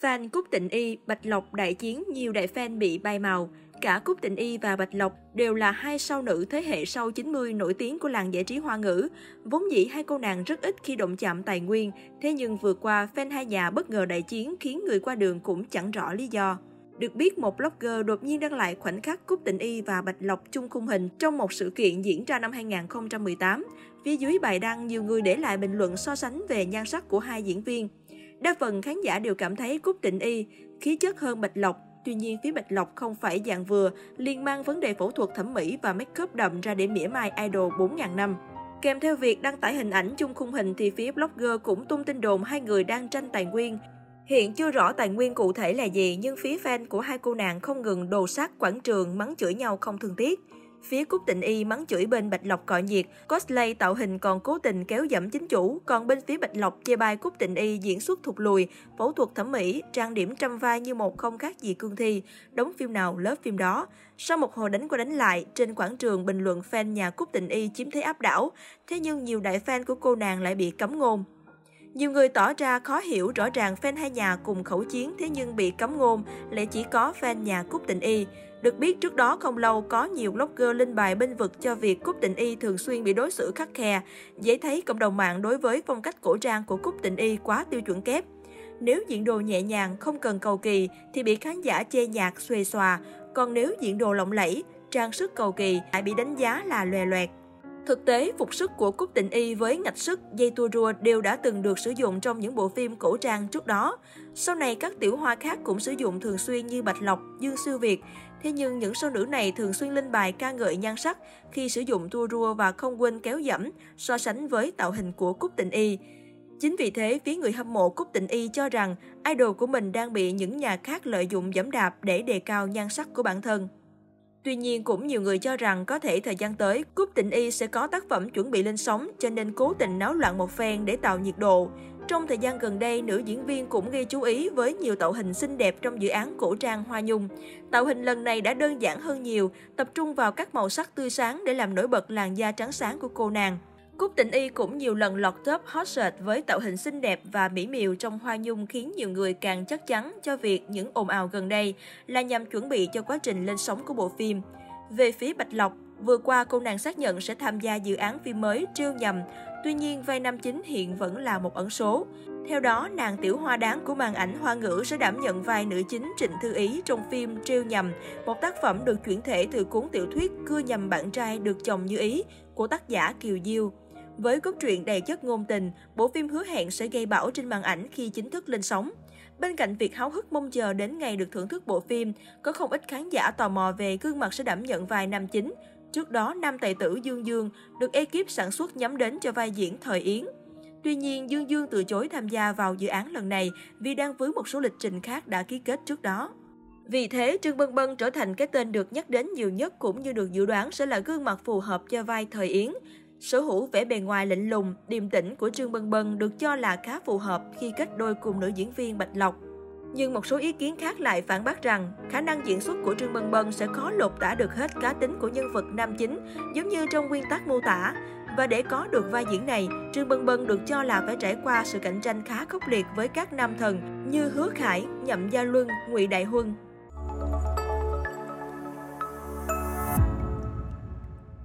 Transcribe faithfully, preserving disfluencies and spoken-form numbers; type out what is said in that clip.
Fan Cúc Tịnh Y, Bạch Lộc đại chiến, nhiều đại fan bị bay màu. Cả Cúc Tịnh Y và Bạch Lộc đều là hai sao nữ thế hệ sau chín mươi nổi tiếng của làng giải trí Hoa ngữ. Vốn dĩ hai cô nàng rất ít khi động chạm tài nguyên, thế nhưng vừa qua fan hai nhà bất ngờ đại chiến khiến người qua đường cũng chẳng rõ lý do. Được biết, một blogger đột nhiên đăng lại khoảnh khắc Cúc Tịnh Y và Bạch Lộc chung khung hình trong một sự kiện diễn ra năm hai nghìn không trăm mười tám. Phía dưới bài đăng, nhiều người để lại bình luận so sánh về nhan sắc của hai diễn viên. Đa phần khán giả đều cảm thấy Cúc Tịnh Y khí chất hơn Bạch Lộc. Tuy nhiên, phía Bạch Lộc không phải dạng vừa, liền mang vấn đề phẫu thuật thẩm mỹ và make up đậm ra để mỉa mai idol bốn nghìn năm. Kèm theo việc đăng tải hình ảnh chung khung hình thì phía blogger cũng tung tin đồn hai người đang tranh tài nguyên. Hiện chưa rõ tài nguyên cụ thể là gì, nhưng phía fan của hai cô nàng không ngừng đồ sát quảng trường, mắng chửi nhau không thương tiếc. Phía Cúc Tịnh Y mắng chửi bên Bạch Lộc cọ nhiệt, cosplay tạo hình còn cố tình kéo dẫm chính chủ, còn bên phía Bạch Lộc chê bai Cúc Tịnh Y diễn xuất thụt lùi, phẫu thuật thẩm mỹ, trang điểm trăm vai như một không khác gì cương thi, đóng phim nào lớp phim đó. Sau một hồi đánh qua đánh lại, trên quảng trường bình luận fan nhà Cúc Tịnh Y chiếm thế áp đảo, thế nhưng nhiều đại fan của cô nàng lại bị cấm ngôn. Nhiều người tỏ ra khó hiểu, rõ ràng fan hai nhà cùng khẩu chiến thế nhưng bị cấm ngôn lại chỉ có fan nhà Cúc Tịnh Y. Được biết trước đó không lâu có nhiều blogger lên bài bênh vực cho việc Cúc Tịnh Y thường xuyên bị đối xử khắt khe. Dễ thấy cộng đồng mạng đối với phong cách cổ trang của Cúc Tịnh Y quá tiêu chuẩn kép. Nếu diện đồ nhẹ nhàng, không cần cầu kỳ thì bị khán giả chê nhạt, xuề xòa. Còn nếu diện đồ lộng lẫy, trang sức cầu kỳ lại bị đánh giá là lòe loẹt. Thực tế, phục sức của Cúc Tịnh Y với ngạch sức, dây tua rua đều đã từng được sử dụng trong những bộ phim cổ trang trước đó. Sau này, các tiểu hoa khác cũng sử dụng thường xuyên như Bạch Lộc, Dương Siêu Việt. Thế nhưng những sao nữ này thường xuyên lên bài ca ngợi nhan sắc khi sử dụng tua rua và không quên kéo dẫm so sánh với tạo hình của Cúc Tịnh Y. Chính vì thế, phía người hâm mộ Cúc Tịnh Y cho rằng idol của mình đang bị những nhà khác lợi dụng giẫm đạp để đề cao nhan sắc của bản thân. Tuy nhiên, cũng nhiều người cho rằng có thể thời gian tới, Cúc Tịnh Y sẽ có tác phẩm chuẩn bị lên sóng, cho nên cố tình náo loạn một phen để tạo nhiệt độ. Trong thời gian gần đây, nữ diễn viên cũng gây chú ý với nhiều tạo hình xinh đẹp trong dự án cổ trang Hoa Nhung. Tạo hình lần này đã đơn giản hơn nhiều, tập trung vào các màu sắc tươi sáng để làm nổi bật làn da trắng sáng của cô nàng. Cúc Tịnh Y cũng nhiều lần lọt top hot search với tạo hình xinh đẹp và mỹ miều trong Hoa Nhung khiến nhiều người càng chắc chắn cho việc những ồn ào gần đây là nhằm chuẩn bị cho quá trình lên sóng của bộ phim. Về phía Bạch Lộc, vừa qua cô nàng xác nhận sẽ tham gia dự án phim mới Trêu Nhầm, tuy nhiên vai nam chính hiện vẫn là một ẩn số. Theo đó, nàng tiểu hoa đáng của màn ảnh Hoa ngữ sẽ đảm nhận vai nữ chính Trịnh Thư Ý trong phim Trêu Nhầm, một tác phẩm được chuyển thể từ cuốn tiểu thuyết Cưa Nhầm Bạn Trai Được Chồng Như Ý của tác giả Kiều Diêu. Với cốt truyện đầy chất ngôn tình, bộ phim hứa hẹn sẽ gây bão trên màn ảnh khi chính thức lên sóng. Bên cạnh việc háo hức mong chờ đến ngày được thưởng thức bộ phim, có không ít khán giả tò mò về gương mặt sẽ đảm nhận vai nam chính. Trước đó, nam tài tử Dương Dương được ekip sản xuất nhắm đến cho vai diễn Thời Yến. Tuy nhiên, Dương Dương từ chối tham gia vào dự án lần này vì đang vướng một số lịch trình khác đã ký kết trước đó. Vì thế, Trương Bân Bân trở thành cái tên được nhắc đến nhiều nhất cũng như được dự đoán sẽ là gương mặt phù hợp cho vai Thời Yến. Sở hữu vẻ bề ngoài lạnh lùng, điềm tĩnh của Trương Bân Bân được cho là khá phù hợp khi kết đôi cùng nữ diễn viên Bạch Lộc. Nhưng một số ý kiến khác lại phản bác rằng khả năng diễn xuất của Trương Bân Bân sẽ khó lột tả được hết cá tính của nhân vật nam chính, giống như trong nguyên tắc mô tả. Và để có được vai diễn này, Trương Bân Bân được cho là phải trải qua sự cạnh tranh khá khốc liệt với các nam thần như Hứa Khải, Nhậm Gia Luân, Ngụy Đại Huân.